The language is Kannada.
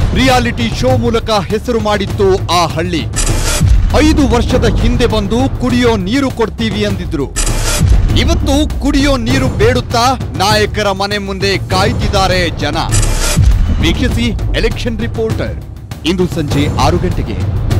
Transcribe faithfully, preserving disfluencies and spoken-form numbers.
ರಿಯಾಲಿಟಿ ಶೋ ಮೂಲಕ ಹೆಸರು ಮಾಡಿತ್ತು ಆ ಹಳ್ಳಿ. ಐದು ವರ್ಷದ ಹಿಂದೆ ಬಂದು ಕುಡಿಯೋ ನೀರು ಕೊಡ್ತೀವಿ ಅಂದಿದ್ರು. ಇವತ್ತು ಕುಡಿಯೋ ನೀರು ಬೇಡುತ್ತಾ ನಾಯಕರ ಮನೆ ಮುಂದೆ ಕಾಯ್ತಿದ್ದಾರೆ ಜನ. ವೀಕ್ಷಿಸಿ ಎಲೆಕ್ಷನ್ ರಿಪೋರ್ಟರ್ ಇಂದು ಸಂಜೆ ಆರು ಗಂಟೆಗೆ.